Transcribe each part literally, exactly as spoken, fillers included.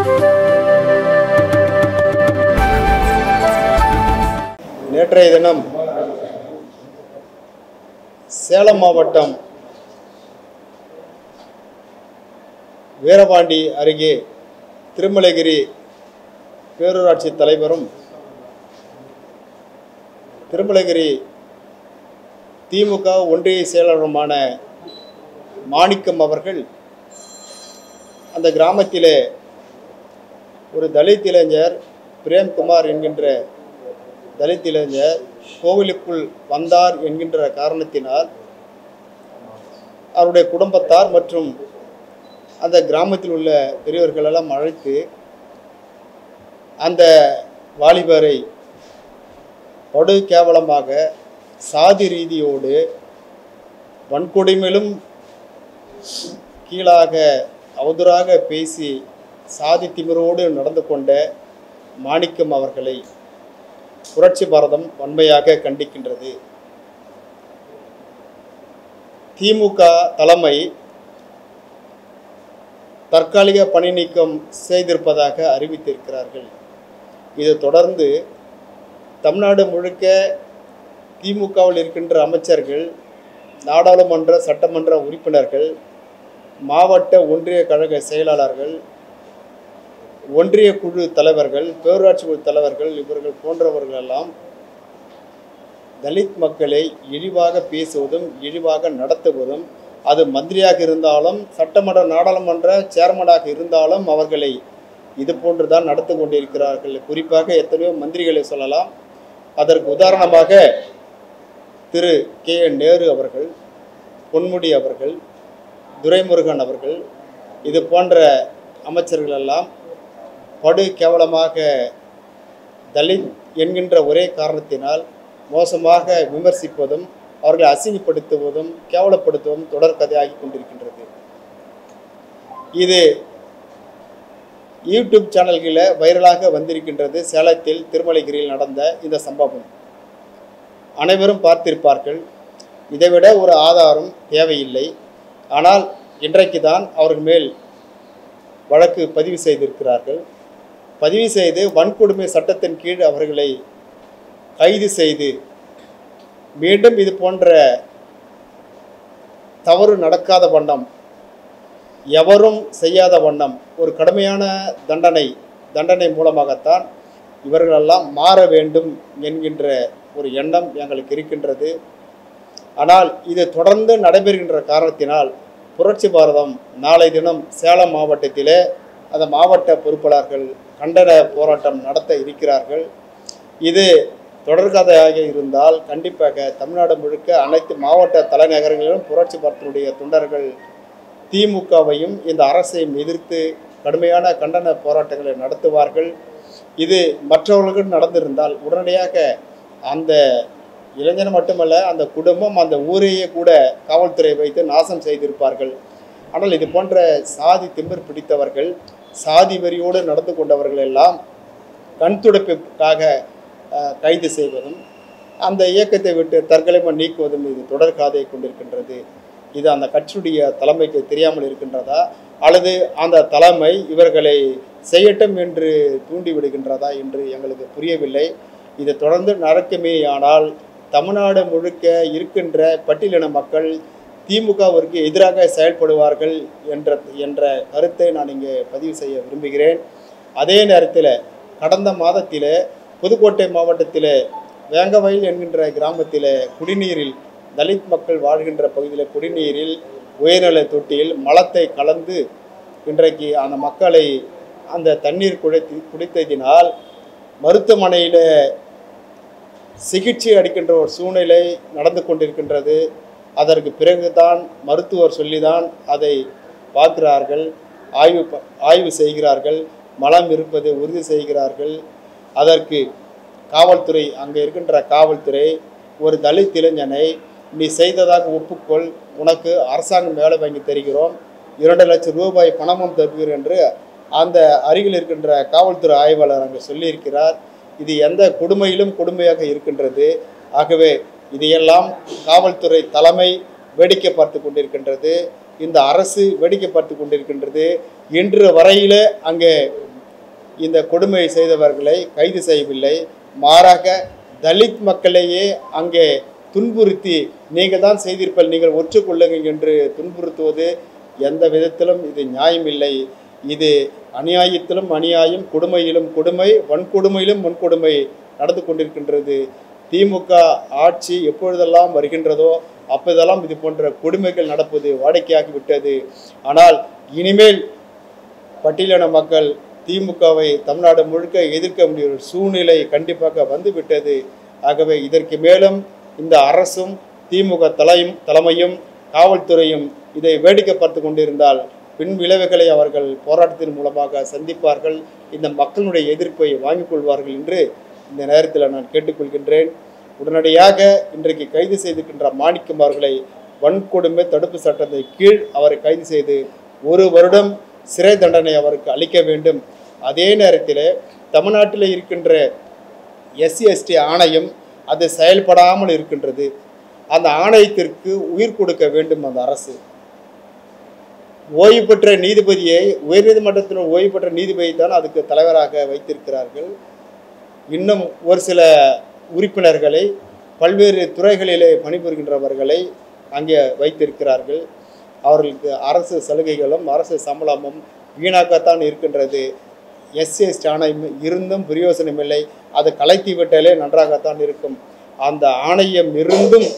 நேற்றைய தினம் சேலம் மாவட்டம் வீரபாண்டி அருகே திருமலைகிரி பேரூராட்சி தலைவரும் திருமலைகிரி திமுக ஒன்றிய செயலாளருமான மாணிக்கம் அவர்கள் அந்த கிராமத்திலே ஒரு தலித் இளைஞர் பிரேம்குமார் என்கின்ற தலித் இளைஞர் கோவிலுக்குள் வந்தார் என்கின்ற காரணத்தினால் அவருடைய குடும்பத்தார் மற்றும் அந்த கிராமத்தில் உள்ள பெரியவர்களெல்லாம் அழைத்து அந்த வாலிபரை படு கேவலமாக சாதி ரீதியோடு வன்கொடுமையிலும் கீழாக அவதூறாக பேசி சாதி திமிரோடு நடந்து கொண்ட மாணிக்கம் அவர்களை புரட்சி பாரதம் வன்மையாக கண்டிக்கின்றது. திமுக தலைமை தற்காலிக பணி நீக்கம் செய்திருப்பதாக அறிவித்திருக்கிறார்கள். இது தொடர்ந்து தமிழ்நாடு முழுக்க திமுகவில் இருக்கின்ற அமைச்சர்கள், நாடாளுமன்ற சட்டமன்ற உறுப்பினர்கள், மாவட்ட ஒன்றிய கழக செயலாளர்கள், ஒன்றிய குழு தலைவர்கள், பேரூராட்சி குழு தலைவர்கள் இவர்கள் போன்றவர்களெல்லாம் தலித் மக்களை இழிவாக பேசுவதும் இழிவாக நடத்துவதும், அது மந்திரியாக இருந்தாலும் சட்டமன்ற நாடாளுமன்ற சேர்மனாக இருந்தாலும் அவர்களை இது போன்று தான் நடந்து கொண்டிருக்கிறார்கள். குறிப்பாக எத்தனையோ மந்திரிகளை சொல்லலாம். அதற்கு உதாரணமாக திரு கே என் நேரு அவர்கள், பொன்முடி அவர்கள், துரைமுருகன் அவர்கள், இது போன்ற அமைச்சர்கள் எல்லாம் படு கேவலமாக தலித் என்கின்ற ஒரே காரணத்தினால் மோசமாக விமர்சிப்பதும் அவர்களை அசிங்கப்படுத்துவதும் கேவலப்படுத்துவதும் தொடர்கதையாகி கொண்டிருக்கின்றது. இது யூடியூப் சேனல்களில் வைரலாக வந்திருக்கின்றது. சேலத்தில் திருமலைகிரியில் நடந்த இந்த சம்பவம் அனைவரும் பார்த்திருப்பார்கள். இதைவிட ஒரு ஆதாரம் தேவையில்லை. ஆனால் இன்றைக்கு தான் அவர்கள் மேல் வழக்கு பதிவு செய்திருக்கிறார்கள். பதிவு செய்து வன்கொடுமை சட்டத்தின் கீழ் அவர்களை கைது செய்து மீண்டும் இது போன்ற தவறு நடக்காத வண்ணம், எவரும் செய்யாத வண்ணம் ஒரு கடுமையான தண்டனை தண்டனை மூலமாகத்தான் இவர்களெல்லாம் மாற வேண்டும் என்கின்ற ஒரு எண்ணம் எங்களுக்கு இருக்கின்றது. ஆனால் இது தொடர்ந்து நடைபெறுகின்ற காரணத்தினால் புரட்சி பாரதம் நாளை தினம் சேலம் மாவட்டத்திலே அந்த மாவட்ட பொறுப்பாளர்கள் கண்டன போராட்டம் நடத்த இருக்கிறார்கள். இது தொடர்கதையாக இருந்தால் கண்டிப்பாக தமிழ்நாடு முழுக்க அனைத்து மாவட்ட தலைநகரங்களிலும் புரட்சி பாரதத்தினுடைய தொண்டர்கள் திமுகவையும் இந்த அரசையும் எதிர்த்து கடுமையான கண்டன போராட்டங்களை நடத்துவார்கள். இது மற்றவர்களுக்கு நடந்திருந்தால் உடனடியாக அந்த இளைஞன் மட்டுமல்ல, அந்த குடும்பம், அந்த ஊரையே கூட காவல்துறை வைத்து நாசம் செய்திருப்பார்கள். ஆனால் இது போன்ற சாதி திமிர் பிடித்தவர்கள், சாதி வெறியோடு நடந்து கொண்டவர்கள் எல்லாம் கண் துடைப்புக்காக கைது செய்வதும் அந்த இயக்கத்தை விட்டு தற்கொலை நீக்குவதும் இது தொடர்காதை கொண்டிருக்கின்றது. இது அந்த கட்சியுடைய தலைமைக்கு தெரியாமல் இருக்கின்றதா அல்லது அந்த தலைமை இவர்களை செய்யட்டும் என்று தூண்டிவிடுகின்றதா என்று எங்களுக்கு புரியவில்லை. இது தொடர்ந்து நடக்குமேயானால் தமிழ்நாடு முழுக்க இருக்கின்ற பட்டியலின மக்கள் திமுகவிற்கு எதிராக செயல்படுவார்கள் என்ற என்ற கருத்தை நான் இங்கே பதிவு செய்ய விரும்புகிறேன். அதே நேரத்தில் கடந்த மாதத்தில் புதுக்கோட்டை மாவட்டத்தில் வேங்கவயல் என்கின்ற கிராமத்தில் குடிநீரில் தலித் மக்கள் வாழ்கின்ற பகுதியில் குடிநீரில் உயர்நிலை தொட்டியில் மலத்தை கலந்து இன்றைக்கு அந்த மக்களை அந்த தண்ணீர் குடித்து குடித்ததினால் மருத்துவமனையில் சிகிச்சை அளிக்கின்ற ஒரு சூழ்நிலை நடந்து கொண்டிருக்கின்றது. அதற்கு பிறகுதான் மருத்துவர் சொல்லிதான் அதை பார்க்கிறார்கள், ஆய்வு ஆய்வு செய்கிறார்கள், மலம் இருப்பதை உறுதி செய்கிறார்கள். அதற்கு காவல்துறை, அங்கே இருக்கின்ற காவல்துறை ஒரு தலித் இளைஞனை நீ செய்ததாக ஒப்புக்கொள், உனக்கு அரசாங்கம் வேலை வாங்கி தருகிறோம், இரண்டு லட்சம் ரூபாய் பணமும் தருகிறோம் என்று அந்த அருகில் இருக்கின்ற காவல்துறை ஆய்வாளர் அங்கே சொல்லியிருக்கிறார். இது எந்த கொடுமையிலும் கொடுமையாக இருக்கின்றது. ஆகவே இதையெல்லாம் காவல்துறை தலைமை வேடிக்கை பார்த்து கொண்டிருக்கின்றது, இந்த அரசு வேடிக்கை பார்த்து கொண்டிருக்கின்றது. இன்று வரையில் அங்கே இந்த கொடுமை செய்தவர்களை கைது செய்யவில்லை. மாறாக தலித் மக்களையே அங்கே துன்புறுத்தி நீங்கள் தான் செய்திருப்பல், நீங்கள் ஒற்றுக்கொள்ளுங்கள் என்று துன்புறுத்துவது எந்த விதத்திலும் இது நியாயமில்லை. இது அநியாயத்திலும் அநியாயம், கொடுமையிலும் கொடுமை, வன்கொடுமையிலும் வன்கொடுமை நடந்து கொண்டிருக்கின்றது. திமுக ஆட்சி எப்பொழுதெல்லாம் வருகின்றதோ அப்போதெல்லாம் இது போன்ற கொடுமைகள் நடப்பது வாடிக்கையாகிவிட்டது. ஆனால் இனிமேல் பட்டியலின மக்கள் திமுகவை தமிழ்நாடு முழுக்க எதிர்க்க முடிய ஒரு சூழ்நிலை கண்டிப்பாக வந்துவிட்டது. ஆகவே இதற்கு மேலும் இந்த அரசும் திமுக தலையும் தலைமையும் காவல்துறையும் இதை வேடிக்கை பார்த்து கொண்டிருந்தால் பின் விளைவுகளை அவர்கள் போராட்டத்தின் மூலமாக சந்திப்பார்கள். இந்த மக்களுடைய எதிர்ப்பை வாங்கிக் கொள்வார்கள் என்று இந்த நேரத்தில் நான் கேட்டுக்கொள்கின்றேன். உடனடியாக இன்றைக்கு கைது செய்திருக்கின்ற மாணிக்கம் அவர்களை வன்கொடுமை தடுப்பு சட்டத்தின் கீழ் அவரை கைது செய்து ஒரு வருடம் சிறை தண்டனை அவருக்கு அளிக்க வேண்டும். அதே நேரத்தில் தமிழ்நாட்டில் இருக்கின்ற எஸ்சி எஸ்டி ஆணையம் அது செயல்படாமல் இருக்கின்றது. அந்த ஆணையத்திற்கு உயிர் கொடுக்க வேண்டும் அந்த அரசு. ஓய்வு பெற்ற நீதிபதியை உயர்நீதிமன்றத்தில் ஓய்வு பெற்ற நீதிபதி தான் அதுக்கு தலைவராக வைத்திருக்கிறார்கள். இன்னும் ஒரு சில உறுப்பினர்களை பல்வேறு துறைகளிலே பணிபுரிகின்றவர்களை அங்கே வைத்திருக்கிறார்கள். அவர்களுக்கு அரசு சலுகைகளும் அரசு சம்பளமும் வீணாகத்தான் இருக்கின்றது. எஸ்சி எஸ்டி ஆணையம் இருந்தும் பிரயோசனமில்லை. அதை கலைத்து விட்டாலே நன்றாகத்தான் இருக்கும். அந்த ஆணையம் இருந்தும்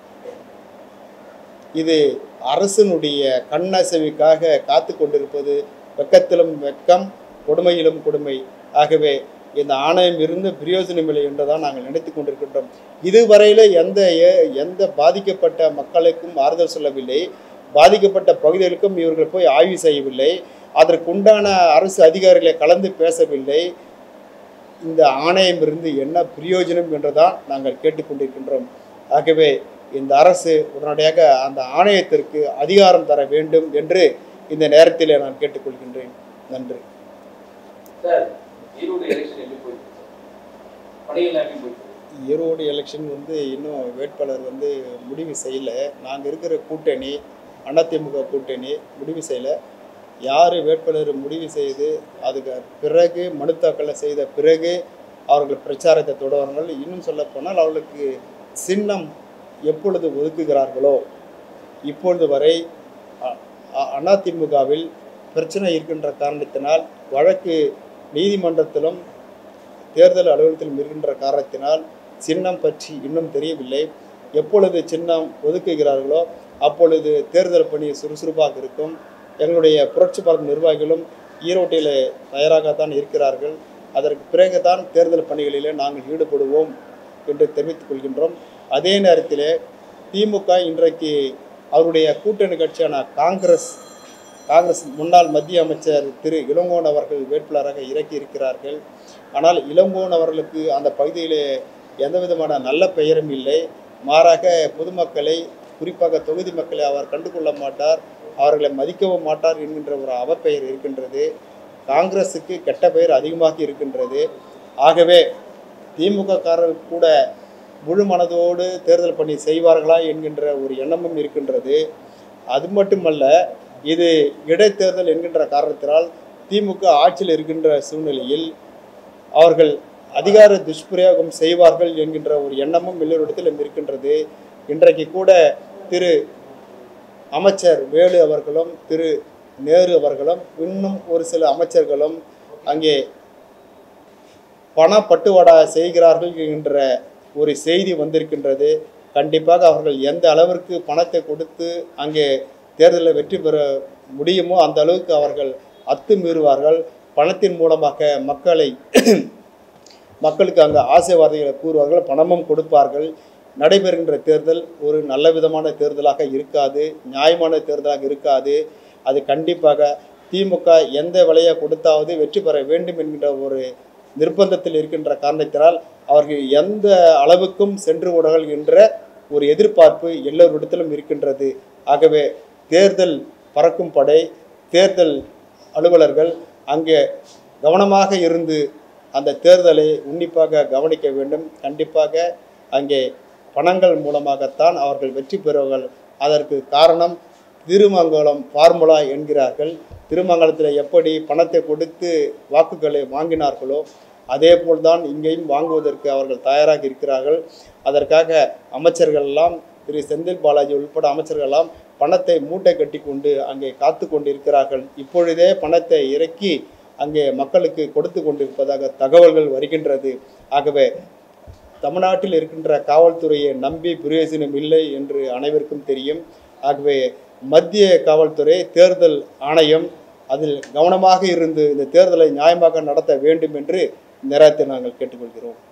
இது அரசினுடைய கண்ணசைவுக்காக காத்து கொண்டிருப்பது வெக்கத்திலும் வெக்கம், கொடுமையிலும் கொடுமை. ஆகவே இந்த ஆணையம் இருந்து பிரயோஜனமில்லை என்றுதான் நாங்கள் நினைத்து கொண்டிருக்கின்றோம். இதுவரையில் எந்த எந்த பாதிக்கப்பட்ட மக்களுக்கும் ஆறுதல் சொல்லவில்லை. பாதிக்கப்பட்ட பகுதிகளுக்கும் இவர்கள் போய் ஆய்வு செய்யவில்லை. அதற்குண்டான அரசு அதிகாரிகளை கலந்து பேசவில்லை. இந்த ஆணையம் இருந்து என்ன பிரயோஜனம் என்றுதான் நாங்கள் கேட்டுக்கொண்டிருக்கின்றோம். ஆகவே இந்த அரசு உடனடியாக அந்த ஆணையத்திற்கு அதிகாரம் தர வேண்டும் என்று இந்த நேரத்தில் நான் கேட்டுக்கொள்கின்றேன். நன்றி. ஈரோடு எலெக்ஷன் வந்து இன்னும் வேட்பாளர் வந்து முடிவு செய்யலை. நாங்கள் இருக்கிற கூட்டணி அதிமுக கூட்டணி முடிவு செய்யலை. யார் வேட்பாளர் முடிவு செய்து அதுக்கு பிறகு மனு தாக்கலை செய்த பிறகு அவர்கள் பிரச்சாரத்தை தொடர்வார்கள். இன்னும் சொல்லப்போனால் அவர்களுக்கு சின்னம் எப்பொழுது ஒதுக்குகிறார்களோ இப்பொழுது வரை அதிமுகவில் பிரச்சனை இருக்கின்ற காரணத்தினால் வழக்கு நீதிமன்றத்திலும் தேர்தல் அலுவலகத்திலும் இருக்கின்ற காரணத்தினால் சின்னம் பற்றி இன்னும் தெரியவில்லை. எப்பொழுது சின்னம் ஒதுக்குகிறார்களோ அப்பொழுது தேர்தல் பணி சுறுசுறுப்பாக இருக்கும். எங்களுடைய புரட்சி பாரத நிர்வாகிகளும் ஈரோட்டில் தயாராகத்தான் இருக்கிறார்கள். அதற்கு பிறகுதான் தேர்தல் பணிகளிலே நாங்கள் ஈடுபடுவோம் என்று தெரிவித்துக் கொள்கின்றோம். அதே நேரத்தில் திமுக இன்றைக்கு அவருடைய கூட்டணி கட்சியான காங்கிரஸ் காங்கிரஸ் முன்னாள் மத்திய அமைச்சர் திரு இளங்கோன் அவர்கள் வேட்பாளராக இறக்கி இருக்கிறார்கள். ஆனால் இளங்கோன் அவர்களுக்கு அந்த பகுதியிலே எந்த விதமான நல்ல பெயரும் இல்லை. மாறாக பொதுமக்களை, குறிப்பாக தொகுதி மக்களை அவர் கண்டுகொள்ள மாட்டார், அவர்களை மதிக்கவும் மாட்டார் என்கின்ற ஒரு அவப்பெயர் இருக்கின்றது. காங்கிரஸுக்கு கெட்ட பெயர் அதிகமாக இருக்கின்றது. ஆகவே திமுக காரர்கள் கூட முழு மனதோடு தேர்தல் பணி செய்வார்களா என்கின்ற ஒரு எண்ணமும் இருக்கின்றது. அது மட்டுமல்ல, இது இடைத்தேர்தல் என்கின்ற காரணத்தினால் திமுக ஆட்சியில் இருக்கின்ற சூழ்நிலையில் அவர்கள் அதிகார துஷ்பிரயோகம் செய்வார்கள் என்கின்ற ஒரு எண்ணமும் எல்லோரிடத்திலும் இருக்கின்றது. இன்றைக்கு கூட திரு அமைச்சர் வேலு அவர்களும் திரு நேரு அவர்களும் இன்னும் ஒரு சில அமைச்சர்களும் அங்கே பண பட்டுவாடா செய்கிறார்கள் என்கின்ற ஒரு செய்தி வந்திருக்கின்றது. கண்டிப்பாக அவர்கள் எந்த அளவிற்கு பணத்தை கொடுத்து அங்கே தேர்தலில் வெற்றி பெற முடியுமோ அந்த அளவுக்கு அவர்கள் அத்துமீறுவார்கள். பணத்தின் மூலமாக மக்களை மக்களுக்கு அங்கே ஆசைவாதைகளை கூறுவார்கள், பணமும் கொடுப்பார்கள். நடைபெறுகின்ற தேர்தல் ஒரு நல்ல விதமான தேர்தலாக இருக்காது, நியாயமான தேர்தலாக இருக்காது. அது கண்டிப்பாக திமுக எந்த விலையை கொடுத்தாவது வெற்றி பெற வேண்டும் என்கின்ற ஒரு நிர்பந்தத்தில் இருக்கின்ற காரணத்தினால் அவர்கள் எந்த அளவுக்கும் சென்று விடுவார்கள் என்ற ஒரு எதிர்பார்ப்பு எல்லோரிடத்திலும் இருக்கின்றது. ஆகவே தேர்தல் பறக்கும் படை, தேர்தல் அலுவலர்கள் அங்கே கவனமாக இருந்து அந்த தேர்தலை உன்னிப்பாக கவனிக்க வேண்டும். கண்டிப்பாக அங்கே பணங்கள் மூலமாகத்தான் அவர்கள் வெற்றி பெறுவார்கள். அதற்கு காரணம் திருமங்கலம் ஃபார்முலா என்கிறார்கள். திருமங்கலத்தில் எப்படி பணத்தை கொடுத்து வாக்குகளை வாங்கினார்களோ அதே போல்தான் இங்கேயும் வாங்குவதற்கு அவர்கள் தயாராக இருக்கிறார்கள். அதற்காக அமைச்சர்கள் எல்லாம் திரு செந்தில் பாலாஜி உள்பட அமைச்சர்கள் எல்லாம் பணத்தை மூட்டை கட்டி கொண்டு அங்கே காத்து கொண்டிருக்கிறார்கள். இப்பொழுதே பணத்தை இறக்கி அங்கே மக்களுக்கு கொடுத்து கொண்டிருப்பதாக தகவல்கள் வருகின்றது. ஆகவே தமிழ்நாட்டில் இருக்கின்ற காவல்துறையை நம்பி பிரயோஜனம் இல்லை என்று அனைவருக்கும் தெரியும். ஆகவே மத்திய காவல்துறை தேர்தல் ஆணையம் அதில் கவனமாக இருந்து இந்த தேர்தலை நியாயமாக நடத்த வேண்டும் என்று இந்த நேரத்தில் நாங்கள் கேட்டுக்கொள்கிறோம்.